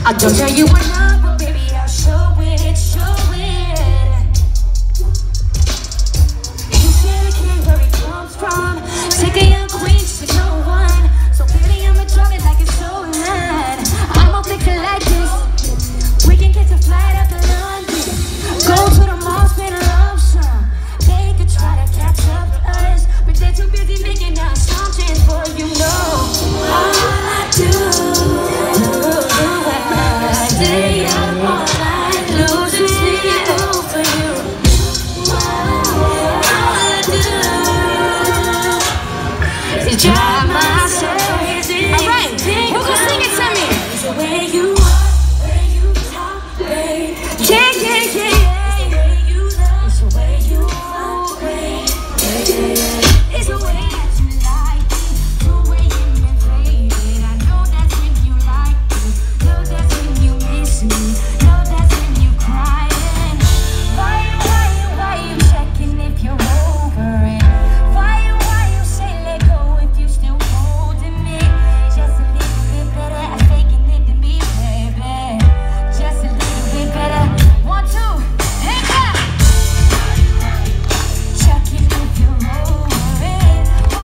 I don't tell you what not, but baby, I'll show it, show it. You said I can't where it comes from. Take a young queen to no one. So baby, I'ma drop it like it's so mad. I'ma fix it like this. We can catch a flight up to London. Go to the mall, spend a love song. They could try to catch up to us, but they're too busy making assumptions for you know. All I do. Stay up all night, losing sleep over you. All I do is drive myself crazy. Alright, who can sing it to me? The way you